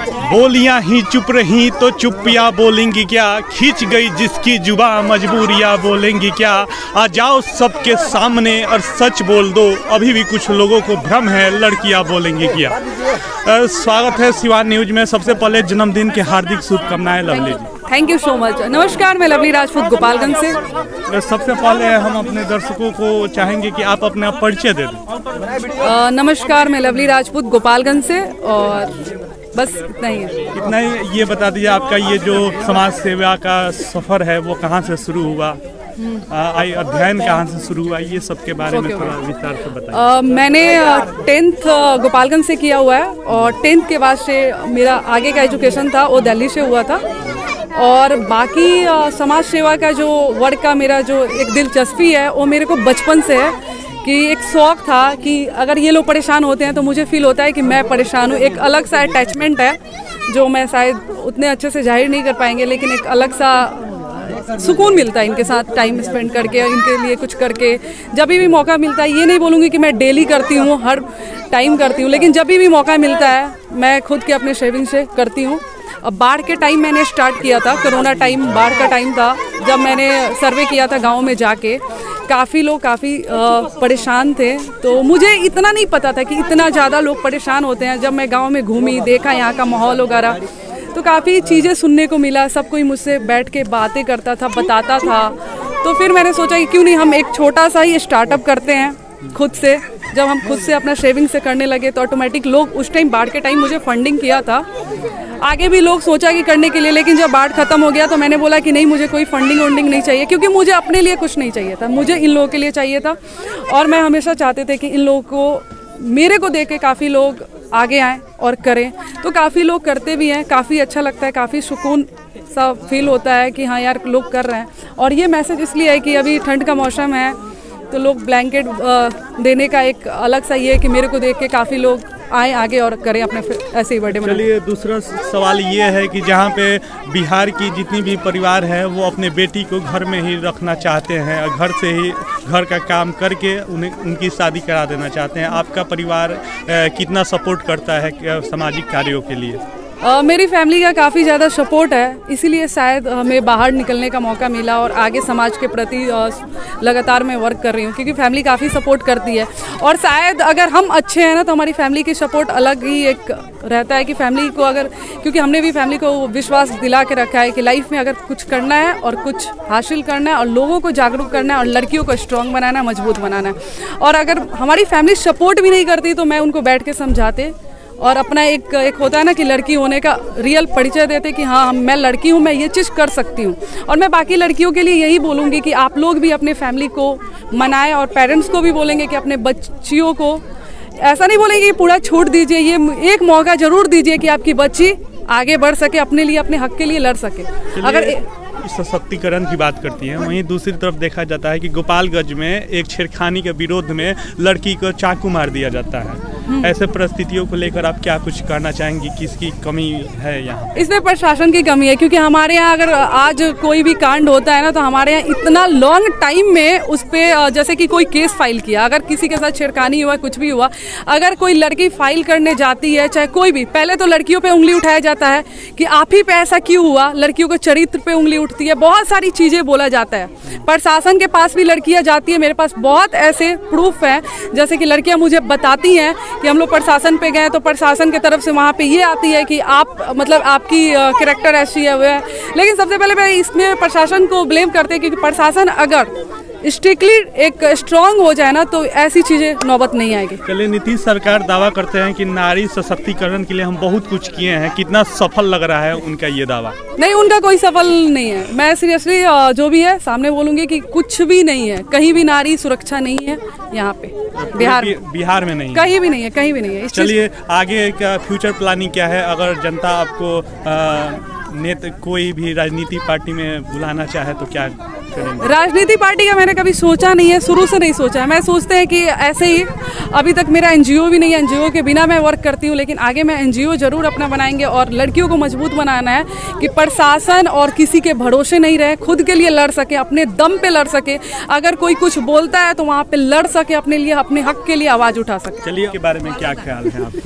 बोलियां ही चुप रही तो चुप्पियां बोलेंगी क्या, खींच गई जिसकी जुबा मजबूरियां बोलेंगी क्या। आ जाओ सबके सामने और सच बोल दो, अभी भी कुछ लोगों को भ्रम है लड़कियां बोलेंगी क्या। स्वागत है सिवान न्यूज में। सबसे पहले जन्मदिन की हार्दिक शुभकामनाएं Lovely ji. Thank you so much. नमस्कार, मैं लवली राजपूत गोपालगंज से। सबसे पहले हम अपने दर्शकों को चाहेंगे कि आप अपना परिचय दे दें। नमस्कार, मैं लवली राजपूत गोपालगंज से, और बस इतना ही है। इतना ही। ये बता दीजिए आपका ये जो समाज सेवा का सफ़र है वो कहाँ से शुरू हुआ, अध्ययन कहाँ से शुरू हुआ, ये सब के बारे में थोड़ा विस्तार से बताइए। मैंने 10th गोपालगंज से किया हुआ है, और 10th के बाद से मेरा आगे का एजुकेशन था वो दिल्ली से हुआ था। और बाकी समाज सेवा का जो वर्क का मेरा जो एक दिलचस्पी है वो मेरे को बचपन से है, कि एक शौक़ था कि अगर ये लोग परेशान होते हैं तो मुझे फील होता है कि मैं परेशान हूँ। एक अलग सा अटैचमेंट है जो मैं शायद उतने अच्छे से जाहिर नहीं कर पाएंगे, लेकिन एक अलग सा सुकून मिलता है इनके साथ टाइम स्पेंड करके, इनके लिए कुछ करके। जब भी मौका मिलता है, ये नहीं बोलूँगी कि मैं डेली करती हूँ, हर टाइम करती हूँ, लेकिन जब भी मौका मिलता है मैं खुद के अपने सेविंग से करती हूँ। अब बाढ़ के टाइम मैंने स्टार्ट किया था, कोरोना टाइम बाढ़ का टाइम था, जब मैंने सर्वे किया था गाँव में जाके। काफ़ी लोग परेशान थे, तो मुझे इतना नहीं पता था कि इतना ज़्यादा लोग परेशान होते हैं। जब मैं गांव में घूमी, देखा यहाँ का माहौल वगैरह, तो काफ़ी चीज़ें सुनने को मिला। सब कोई मुझसे बैठ के बातें करता था, बताता था। तो फिर मैंने सोचा कि क्यों नहीं हम एक छोटा सा ही स्टार्टअप करते हैं खुद से। जब हम खुद से अपना सेविंग से करने लगे तो ऑटोमेटिक लोग, उस टाइम बाढ़ के टाइम मुझे फंडिंग किया था, आगे भी लोग सोचा कि करने के लिए, लेकिन जब बाढ़ खत्म हो गया तो मैंने बोला कि नहीं, मुझे कोई फंडिंग वंडिंग नहीं चाहिए, क्योंकि मुझे अपने लिए कुछ नहीं चाहिए था, मुझे इन लोगों के लिए चाहिए था। और मैं हमेशा चाहते थे कि इन लोगों को, मेरे को देख के काफ़ी लोग आगे आएँ और करें। तो काफ़ी लोग करते भी हैं, काफ़ी अच्छा लगता है, काफ़ी सुकून सा फील होता है कि हाँ यार लोग कर रहे हैं। और ये मैसेज इसलिए है कि अभी ठंड का मौसम है, तो लोग ब्लैंकेट देने का एक अलग सा ये है कि मेरे को देख के काफ़ी लोग आए आगे और करें अपने ऐसे ही बर्थडे। चलिए, दूसरा सवाल ये है कि जहाँ पे बिहार की जितनी भी परिवार है वो अपने बेटी को घर में ही रखना चाहते हैं और घर से ही घर का काम करके उनकी शादी करा देना चाहते हैं। आपका परिवार कितना सपोर्ट करता है सामाजिक कार्यों के लिए? मेरी फैमिली का काफ़ी ज़्यादा सपोर्ट है, इसीलिए शायद हमें बाहर निकलने का मौका मिला और आगे समाज के प्रति लगातार मैं वर्क कर रही हूँ, क्योंकि फैमिली काफ़ी सपोर्ट करती है। और शायद अगर हम अच्छे हैं ना, तो हमारी फैमिली की सपोर्ट अलग ही एक रहता है कि फैमिली को अगर, क्योंकि हमने भी फैमिली को विश्वास दिला के रखा है कि लाइफ में अगर कुछ करना है और कुछ हासिल करना है और लोगों को जागरूक करना है और लड़कियों को स्ट्रॉन्ग बनाना है, मजबूत बनाना है। और अगर हमारी फैमिली सपोर्ट भी नहीं करती तो मैं उनको बैठ के समझाते और अपना एक होता है ना कि लड़की होने का रियल परिचय देते कि हाँ मैं लड़की हूँ, मैं ये चीज़ कर सकती हूँ। और मैं बाकी लड़कियों के लिए यही बोलूँगी कि आप लोग भी अपने फैमिली को मनाएं, और पेरेंट्स को भी बोलेंगे कि अपने बच्चियों को ऐसा नहीं बोलेंगे कि पूरा छूट दीजिए, ये एक मौका ज़रूर दीजिए कि आपकी बच्ची आगे बढ़ सके, अपने लिए, अपने हक के लिए लड़ सके। अगर सशक्तिकरण की बात करती हैं, वहीं दूसरी तरफ देखा जाता है कि गोपालगंज में एक छेड़खानी के विरोध में लड़की को चाकू मार दिया जाता है। ऐसे परिस्थितियों को लेकर आप क्या कुछ करना चाहेंगी, किसकी कमी है यहाँ? इसमें प्रशासन की कमी है, क्योंकि हमारे यहाँ अगर आज कोई भी कांड होता है ना, तो हमारे यहाँ इतना लॉन्ग टाइम में उस पर, जैसे कि कोई केस फाइल किया, अगर किसी के साथ छेड़खानी हुआ, कुछ भी हुआ, अगर कोई लड़की फाइल करने जाती है, चाहे कोई भी, पहले तो लड़कियों पे उंगली उठाया जाता है कि आप ही पे ऐसा क्यों हुआ, लड़कियों को चरित्र पे उंगली उठती है, बहुत सारी चीज़ें बोला जाता है। प्रशासन के पास भी लड़कियाँ जाती है, मेरे पास बहुत ऐसे प्रूफ हैं, जैसे कि लड़कियाँ मुझे बताती हैं कि हम लोग प्रशासन पे गए तो प्रशासन की तरफ से वहाँ पे ये आती है कि आप, मतलब आपकी कैरेक्टर ऐसी है, वो है। लेकिन सबसे पहले मैं इसमें प्रशासन को ब्लेम करते हैं, क्योंकि प्रशासन अगर स्ट्रिक्टली एक स्ट्रांग हो जाए ना, तो ऐसी चीज़ें नौबत नहीं आएगी। चलिए, नीतीश सरकार दावा करते हैं कि नारी सशक्तिकरण के लिए हम बहुत कुछ किए हैं, कितना सफल लग रहा है उनका ये दावा? नहीं, उनका कोई सफल नहीं है। मैं सीरियसली जो भी है सामने बोलूँगी कि कुछ भी नहीं है, कहीं भी नारी सुरक्षा नहीं है यहाँ पे, बिहार में नहीं, कहीं भी नहीं है, कहीं भी नहीं है। चलिए, आगे का फ्यूचर प्लानिंग क्या है? अगर जनता आपको कोई भी राजनीति पार्टी में बुलाना चाहे तो क्या करेंगे? राजनीति पार्टी का मैंने कभी सोचा नहीं है, शुरू से नहीं सोचा है। मैं सोचते हैं कि ऐसे ही, अभी तक मेरा एनजीओ भी नहीं है, एनजीओ के बिना मैं वर्क करती हूँ, लेकिन आगे मैं एनजीओ जरूर अपना बनाएंगे और लड़कियों को मजबूत बनाना है कि प्रशासन और किसी के भरोसे नहीं रहे, खुद के लिए लड़ सके, अपने दम पे लड़ सके। अगर कोई कुछ बोलता है तो वहाँ पे लड़ सके, अपने लिए, अपने हक के लिए आवाज़ उठा सके। चलिए, के बारे में क्या ख्याल है आपके?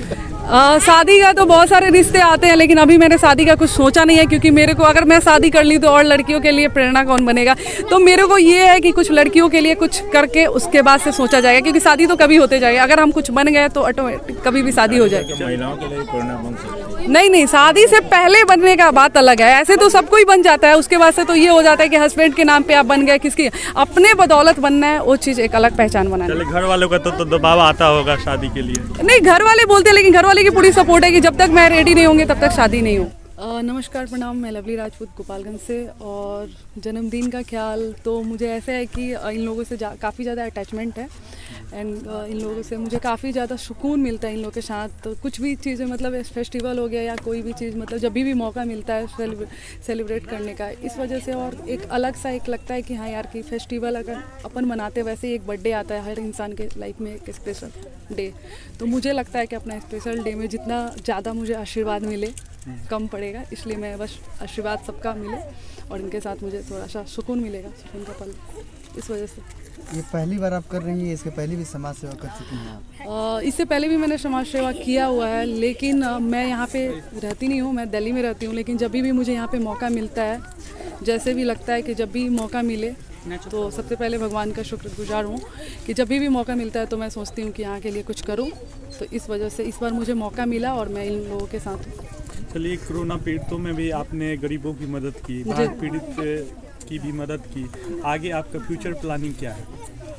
शादी का तो बहुत सारे रिश्ते आते हैं, लेकिन अभी मैंने शादी का कुछ सोचा नहीं है, क्योंकि मेरे को अगर मैं शादी कर ली तो और लड़कियों के लिए प्रेरणा कौन बनेगा। तो मेरे को ये है कि कुछ लड़कियों के लिए कुछ करके उसके बाद से सोचा जाएगा, क्योंकि शादी तो कभी होते जाएगा। अगर हम कुछ बन गए तो ऑटोमेटिक कभी भी शादी हो जाएगी। महिलाओं के लिए प्रेरणा बन सकती है? नहीं, शादी से पहले बनने का बात अलग है। ऐसे तो सब कोई बन जाता है, उसके बाद से तो ये हो जाता है कि हस्बैंड के नाम पे आप बन गए, किसकी अपने बदौलत बनना है, वो चीज़ एक अलग पहचान बनाना है। घर वालों का तो दबाव आता होगा शादी के लिए? नहीं, घर वाले बोलते हैं, लेकिन घर वाले की पूरी सपोर्ट है कि जब तक मैं रेडी नहीं होंगे तब तक शादी नहीं हो। नमस्कार, प्रणाम। मैं लवली राजपूत गोपालगंज से। और जन्मदिन का ख्याल तो मुझे ऐसा है कि इन लोगों से काफ़ी ज़्यादा अटैचमेंट है, एंड इन लोगों से मुझे काफ़ी ज़्यादा सुकून मिलता है इन लोगों के साथ। तो कुछ भी चीज़ें मतलब फेस्टिवल हो गया या कोई भी चीज़, मतलब जब भी मौका मिलता है सेलिब्रेट करने का, इस वजह से और एक अलग सा एक लगता है कि हाँ यार कि फेस्टिवल अगर अपन मनाते, वैसे ही एक बर्थडे आता है हर इंसान के लाइफ में, एक स्पेशल डे। तो मुझे लगता है कि अपना स्पेशल डे में जितना ज़्यादा मुझे आशीर्वाद मिले कम पड़ेगा, इसलिए मैं बस आशीर्वाद सबका मिले और इनके साथ मुझे थोड़ा सा सुकून मिलेगा, सुकून का पल, इस वजह से। ये पहली बार आप कर रही हैं? इसके पहले भी समाज सेवा कर चुकी हैं आप? इससे पहले भी मैंने समाज सेवा किया हुआ है, लेकिन मैं यहाँ पे रहती नहीं हूँ, मैं दिल्ली में रहती हूँ। लेकिन जब भी मुझे यहाँ पे मौका मिलता है, जैसे भी लगता है कि जब भी मौका मिले, तो सबसे पहले भगवान का शुक्रगुजार हूँ कि जब भी मौका मिलता है तो मैं सोचती हूँ कि यहाँ के लिए कुछ करूँ। तो इस वजह से इस बार मुझे मौका मिला और मैं इन लोगों के साथ हूँ। चलिए, कोरोना पीड़ितों में भी आपने गरीबों की मदद की, बाढ़ पीड़ित की भी मदद की। आगे आपका फ्यूचर प्लानिंग क्या है?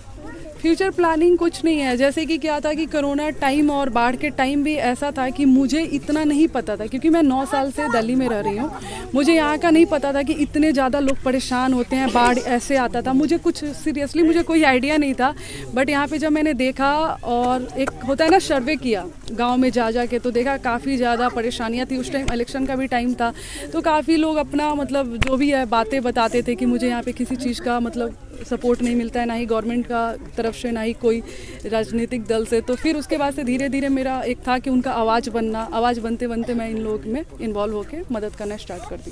फ्यूचर प्लानिंग कुछ नहीं है। जैसे कि क्या था कि कोरोना टाइम और बाढ़ के टाइम भी ऐसा था कि मुझे इतना नहीं पता था, क्योंकि मैं 9 साल से दिल्ली में रह रही हूँ। मुझे यहाँ का नहीं पता था कि इतने ज़्यादा लोग परेशान होते हैं, बाढ़ ऐसे आता था। मुझे कुछ सीरियसली मुझे कोई आइडिया नहीं था। बट यहाँ पे जब मैंने देखा और एक होता है ना सर्वे किया गाँव में जा के, तो देखा काफ़ी ज़्यादा परेशानियाँ थी। उस टाइम इलेक्शन का भी टाइम था, तो काफ़ी लोग अपना मतलब जो भी है बातें बताते थे कि मुझे यहाँ पे किसी चीज़ का मतलब सपोर्ट नहीं मिलता है, ना ही गवर्नमेंट का तरफ से, ना ही कोई राजनीतिक दल से। तो फिर उसके बाद से धीरे धीरे मेरा एक था कि उनका आवाज़ बनना, आवाज़ बनते बनते मैं इन लोगों में इन्वॉल्व होकर मदद करना स्टार्ट कर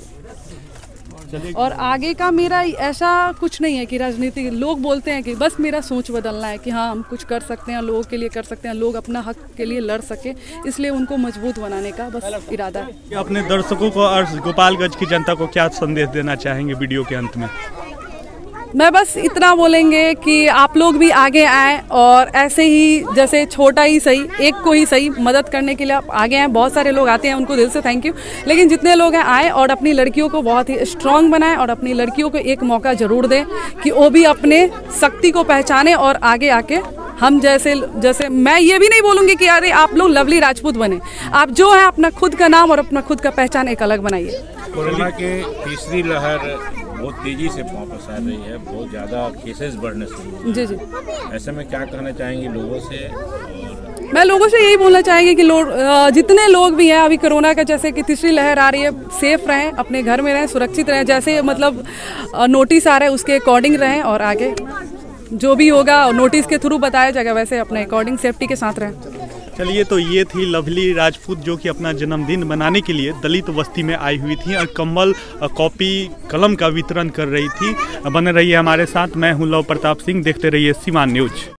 दिया। और आगे का मेरा ऐसा कुछ नहीं है कि राजनीति, लोग बोलते हैं कि बस मेरा सोच बदलना है कि हाँ हम कुछ कर सकते हैं, लोगों के लिए कर सकते हैं, लोग अपना हक के लिए लड़ सके, इसलिए उनको मजबूत बनाने का बस इरादा है। अपने दर्शकों को और गोपालगंज की जनता को क्या संदेश देना चाहेंगे वीडियो के अंत में? मैं बस इतना बोलेंगे कि आप लोग भी आगे आएँ और ऐसे ही, जैसे छोटा ही सही, एक को ही सही, मदद करने के लिए आप आगे आएँ। बहुत सारे लोग आते हैं, उनको दिल से थैंक यू। लेकिन जितने लोग हैं आएँ और अपनी लड़कियों को बहुत ही स्ट्रांग बनाएं और अपनी लड़कियों को एक मौका ज़रूर दें कि वो भी अपने शक्ति को पहचाने और आगे आके हम जैसे मैं ये भी नहीं बोलूँगी कि अरे आप लोग लवली राजपूत बने। आप जो है अपना खुद का नाम और अपना खुद का पहचान एक अलग बनाइए। कोरोना के तीसरी लहर बहुत तेजी से वापस आ रही है, बहुत ज़्यादा केसेस बढ़ने शुरू। जी। ऐसे में क्या कहना चाहेंगे लोगों से? और मैं लोगों से यही बोलना चाहेंगे कि जितने लोग भी हैं अभी कोरोना का जैसे कि तीसरी लहर आ रही है, सेफ रहें, अपने घर में रहें, सुरक्षित रहें, जैसे मतलब नोटिस आ रहा है उसके अकॉर्डिंग रहें और आगे जो भी होगा नोटिस के थ्रू बताया जाएगा, वैसे अपने अकॉर्डिंग सेफ्टी के साथ रहें। चलिए, तो ये थी लवली राजपूत जो कि अपना जन्मदिन मनाने के लिए दलित बस्ती में आई हुई थी और कंबल, कॉपी, कलम का वितरण कर रही थी। बने रहिए हमारे साथ। मैं हूं लव प्रताप सिंह, देखते रहिए सीमान न्यूज।